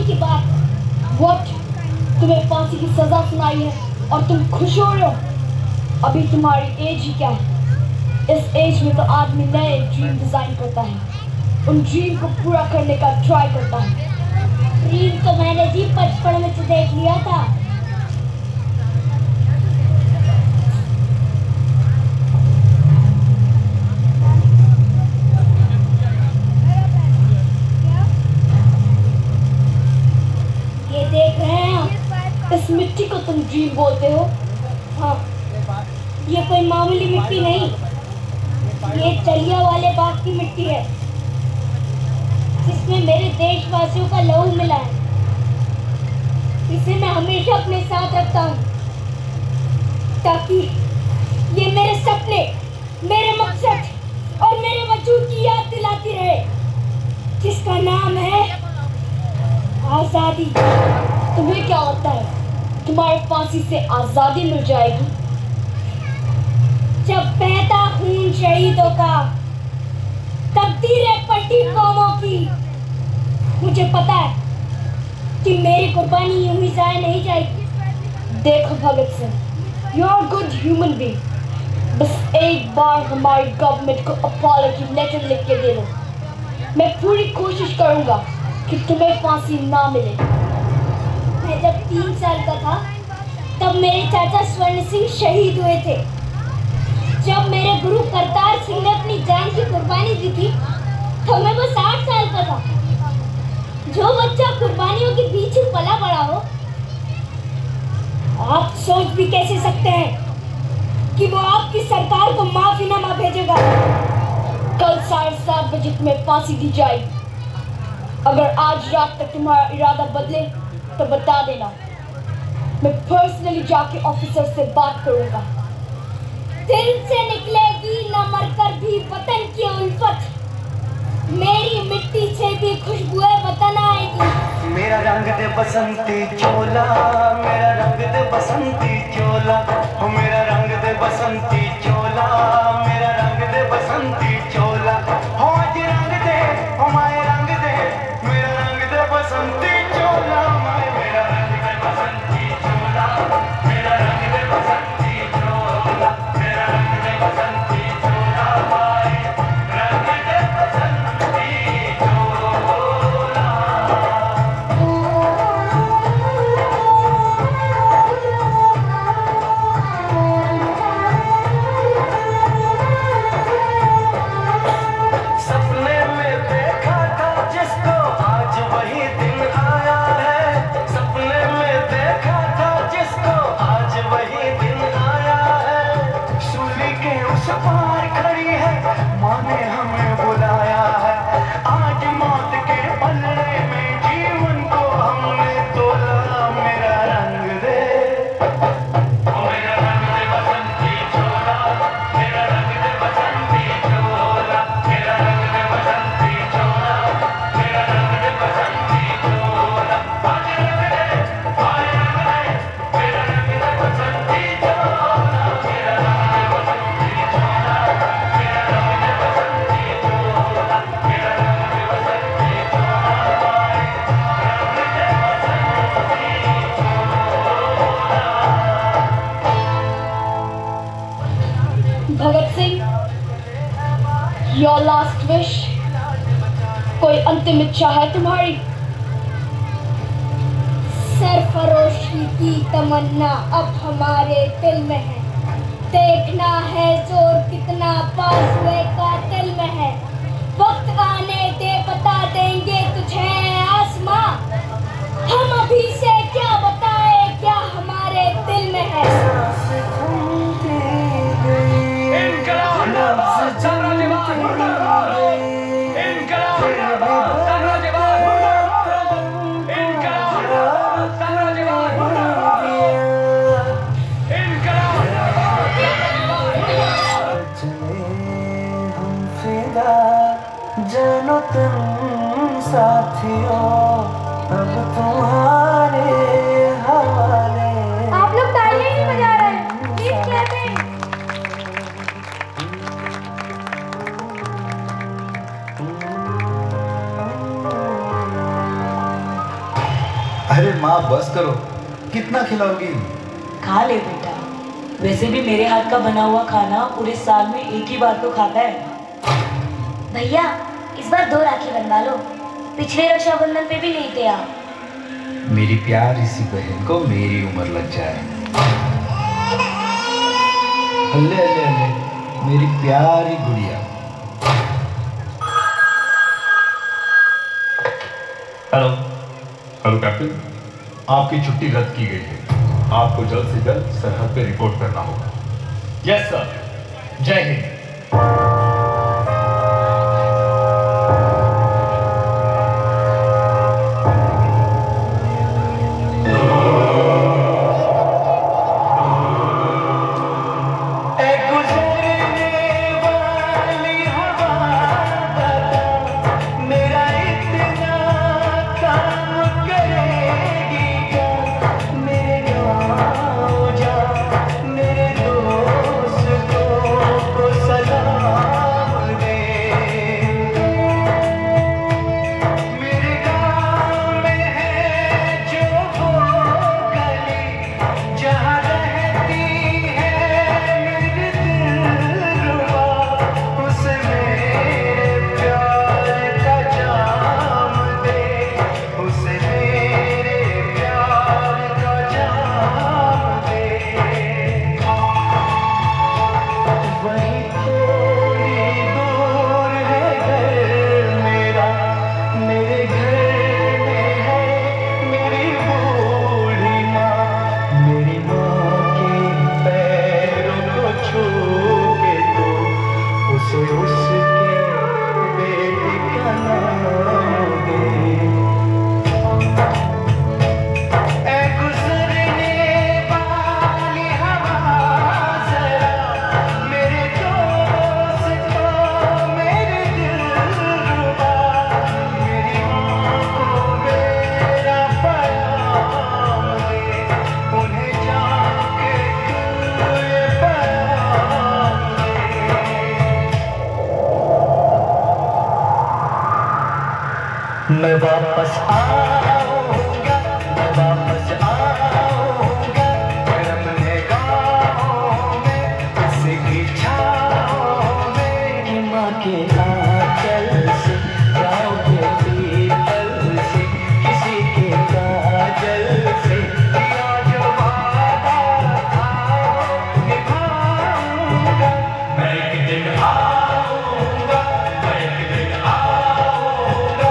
फांसी की बात। What? तुम्हें फांसी की सजा सुनाई है और तुम खुश हो रहे हो? अभी तुम्हारी एज ही क्या है? इस एज में तो आदमी नए ड्रीम डिजाइन करता है, उन ड्रीम को पूरा करने का ट्राई करता है। ड्रीम तो मैंने जी बचपन में तो देख लिया था। ये देख रहे हैं आप? इस मिट्टी को तुम ड्रीम बोलते हो? हाँ, ये कोई मामूली मिट्टी नहीं, ये जलियांवाले बाग की मिट्टी है, जिसमें मेरे देशवासियों का लहू मिला है। इसे मैं हमेशा अपने साथ रखता हूँ, ताकि ये मेरे सपने, मेरे मकसद और मेरे वजूद की याद दिलाती रहे, जिसका नाम है आजादी। तुम्हें क्या लगता है तुम्हारी फांसी से आजादी मिल जाएगी? जब बहता खून शहीदों का, तकदीरें पलटी कौमों की, मुझे पता है कि मेरी कुर्बानी यूं ही जाया नहीं जाएगी। देखो Bhagat Singh, you are good human being. बस एक बार हमारी गवर्नमेंट को अपॉलजी लेटर लिख के दे दो। मैं पूरी कोशिश करूंगा कि तुम्हें फांसी ना मिले। मैं जब 3 साल का था, तब मेरे चाचा स्वर्ण सिंह शहीद हुए थे। जब मेरे गुरु करतार सिंह ने अपनी जान की कुर्बानी दी थी, तो मैं बस 8 साल का था। जो बच्चा कुर्बानियों के बीच ही पला बड़ा हो, आप सोच भी कैसे सकते हैं कि वो आपकी सरकार को माफीनामा भेजेगा। कल 7:30 बजे तुम्हें फांसी दी जाएगी। अगर आज रात तक तुम्हारा इरादा बदले तो बता देना, मैं पर्सनली जाके ऑफिसर से बात करूंगा। दिल से निकलेगी न मरकर भी वतन की उल्फत, मेरी मिट्टी से भी खुशबुएं वतन आएगी। मेरा रंग दे बसंती चोला, मेरा रंग दे बसंती चोला, ओ मेरा रंग दे बसंती चोला, मेरा रंग दे बसंती चोला, हो आज रंग दे, ओ माए रंग दे, मेरा रंग दे बसंती चोला, माए मेरा रंग दे बसंती चोला, मेरा रंग दे बसंती चोला, मेरा रंग दे बसंती चोला, माए रंग दे बसंती चोला। सपने में देखा था जिसको आज वही दिन आया है, सपने में देखा था जिसको आज वही दिन आया है। सूली के उस पार खड़ी है, माँ ने हमें बुलाया है। आज मौत के पलड़े में जीवन को हमने तोला। मेरा रंग दे, मेरा रंग दे बसंती चोला, मेरा रंग दे बसंती चोला, मेरा रंग दे बसंती चोला, मेरा रंग दे बसंती चोला, आज रंग दे, आए रंग दे, मेरा रंग दे बसंती चोला, मेरा रंग दे बसंती चोला, मेरा रंग दे बसंती चोला, मेरा रंग दे बसंती चोला, आए रंग दे बसंती चोला। Bhagat Singh, your last wish, कोई अंतिम इच्छा है तुम्हारी? सरफरोशी की तमन्ना अब हमारे दिल में है, देखना है जोर कितना बाजुए कातिल में है। वक्त आने दे, बता देंगे तुझे आसमां, हम अभी से क्या बताए क्या हमारे दिल में है। जानो तुम साथी अरे माँ बस करो, कितना खिलाओगी? खा ले बेटा, वैसे भी मेरे हाथ का बना हुआ खाना पूरे साल में एक ही बार तो खाता है। भैया इस बार 2 राखी बनवा लो, पिछले रक्षाबंधन पे भी नहीं थे आप। मेरी प्यारी सी बहन को मेरी उम्र लग जाए। अल्ले अल्ले अल्ले, मेरी प्यारी गुड़िया। हेलो हेलो कैप्टन, आपकी छुट्टी रद्द की गई है। आपको जल्द से जल्द सरहद पे रिपोर्ट करना होगा। यस सर, जय हिंद। मैं वापस आऊंगा, मैं वापस आऊंगा, अपने गाँव में किसी की छाँव में, कि माँ के आंचल से, गाँव के पीपल से, किसी के काजल से, किया जो वादा था निभाऊंगा। मैं एक दिन आऊंगा, मैं एक दिन आऊंगा,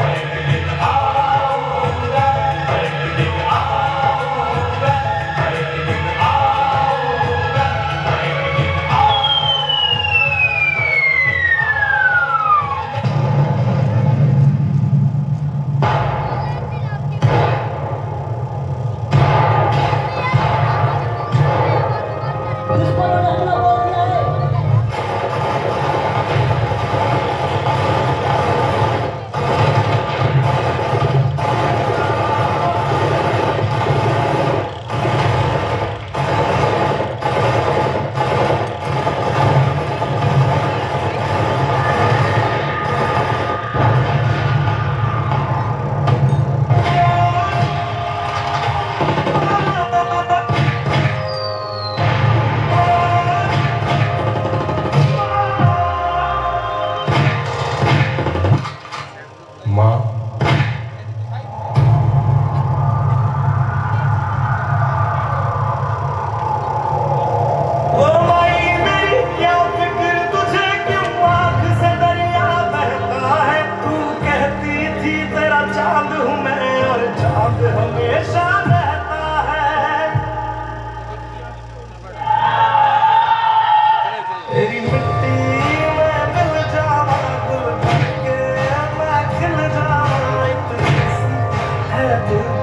हमेशा रहता है। तेरी मिट्टी में मिल जावा, दिल के मैं खिल जावा, इतनी सी है दिल